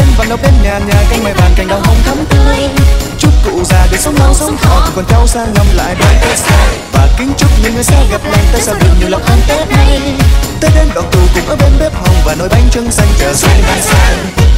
đến vòng đầu bên nhà canh mai vàng cành đào hồng thắm tươi. Chúc cụ già được sống lâu sống thọ, còn cháu sang năm lại đón Tết xa. Và kính chúc những người sẽ gặp lành Tết sao được nhiều lộc ăn Tết này. Tết đến đoàn tụ cùng ở bên bếp hồng và nồi bánh trưng xanh chờ xuân vang sang.